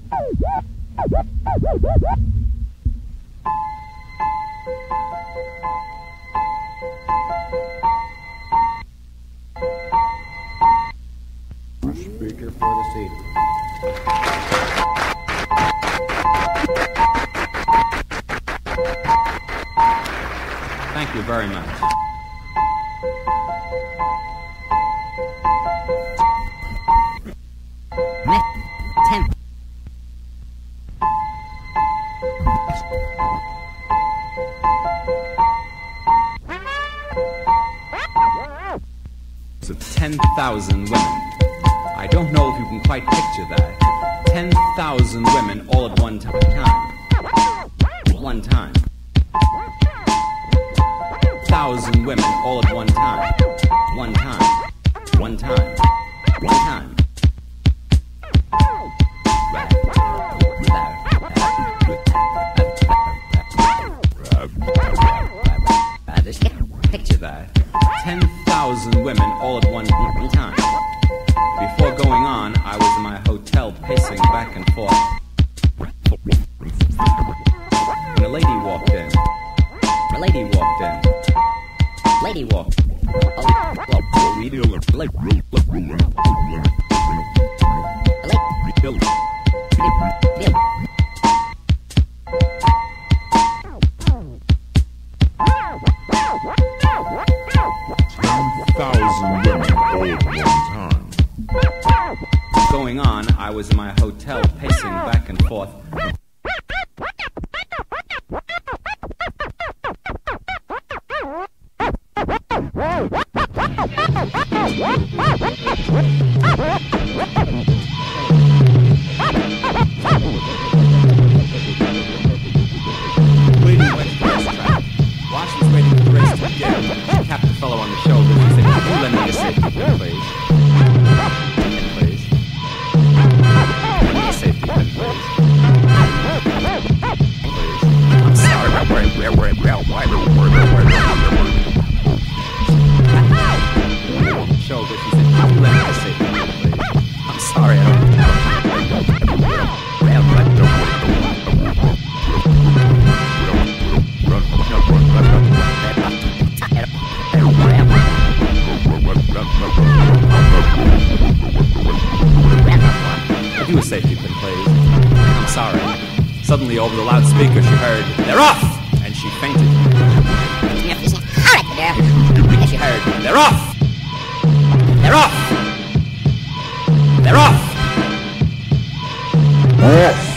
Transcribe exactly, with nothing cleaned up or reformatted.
Speaker for the seat. Thank you very much. Motëm. Of ten thousand women. I don't know if you can quite picture that. ten thousand women all at one time. One time. Thousand women all at one time. One time. One time. One time. Picture that. ten thousand women all at one time. Before going on, I was in my hotel pacing back and forth. When a lady walked in. A lady walked in. Lady walked. Oh, we do like Thousand women all at one time. Going on, I was in my hotel pacing back and forth. Waiting went to the racetrack. Washington's waiting for the race to begin. She tapped the fellow on the shoulder and said, "Could you lend me a safety pin, please? Pin, please. Lend me a safety pin, please. Please. I'm sorry, but where, where, where, where, why, where, where, where, where, shoulder, she said, "Could you lend me a safety pin, please? I'm sorry, I don't know." Do a safety pin, please. I'm sorry. Suddenly, over the loudspeaker, she heard, "They're off!" And she fainted. And she heard, "They're off! They're off! They're off!"